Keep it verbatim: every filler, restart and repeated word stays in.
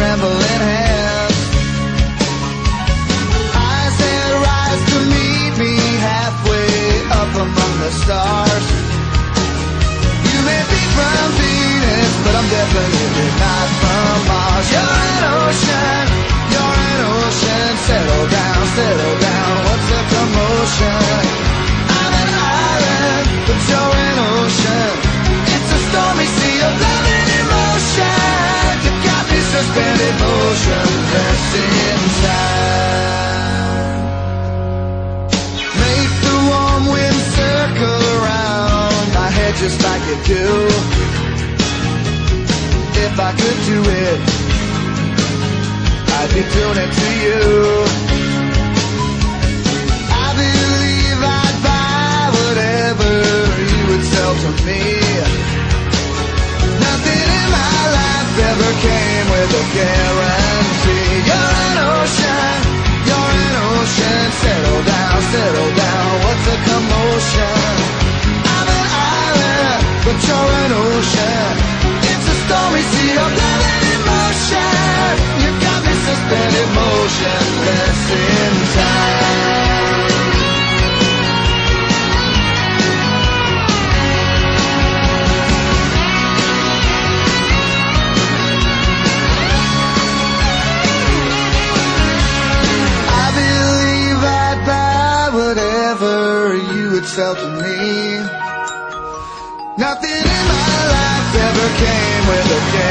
trembling hands. I said rise to meet me halfway up among the stars. You may be from Venus, but I'm definitely not from Mars. You're an ocean, you're an ocean. Settle down, settle down, what's the commotion? I'm an island, but you're an ocean. It's a stormy sea of love and emotion. You got me suspended motionless in time. Make the warm wind circle around my head just like you do. If I could do it, I'd be doing it to you. I believe I'd buy whatever you would sell to me. Nothing in my life ever came with a guarantee. You're an ocean, you're an ocean. Settle down, settle down, what's the commotion? I'm an island, but you're an ocean. It's a stormy sea of love and emotion. You got me suspended motionless in time. I believe I'd buy whatever you would sell to me. Nothing in my life ever came with a